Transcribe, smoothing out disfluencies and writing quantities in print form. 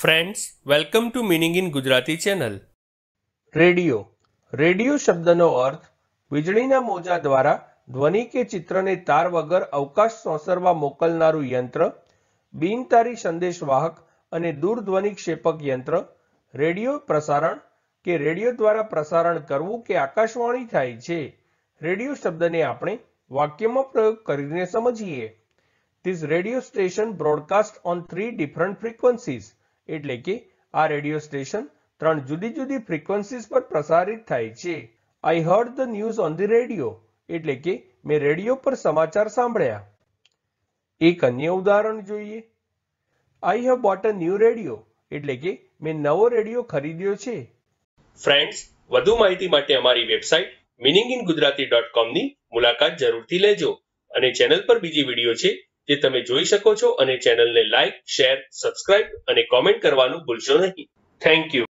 Friends, welcome to meaning in Gujarati channel. Radio શબ્દનો અર્થ વીજળીના મોજા દ્વારા ધ્વનિ કે ચિત્રને તાર વગર અવકાશ સોંસરવા મોકલનારું યંત્ર, બિનતારી સંદેશવાહક અને દૂરધ્વનિક્ષેપક યંત્ર. રેડિયો પ્રસારણ કે રેડિયો દ્વારા પ્રસારણ કરવું કે આકાશવાણી થાય છે. રેડિયો શબ્દને આપણે વાક્યમાં પ્રયોગ કરીને સમજીએ. This radio station broadcast on 3 different frequencies. એટલે કે આ રેડિયો સ્ટેશન 3 જુદી જુદી ફ્રીક્વન્સીઝ પર પ્રસારિત થાય છે. I heard the news on the radio. એટલે કે મેં રેડિયો પર સમાચાર સાંભળ્યા. એક અન્ય ઉદાહરણ જોઈએ. I have bought a new radio. એટલે કે મેં નવો રેડિયો ખરીદ્યો છે. ફ્રેન્ડ્સ, વધુ માહિતી માટે અમારી વેબસાઇટ meaninginggujarati.com ની મુલાકાત જરૂરથી લેજો અને ચેનલ પર બીજી વિડીયો છે જે તમે જોઈ શકો છો અને ચેનલને લાઇક, શેર, સબસ્ક્રાઇબ અને કોમેન્ટ કરવાનું ભૂલશો નહીં. Thank you.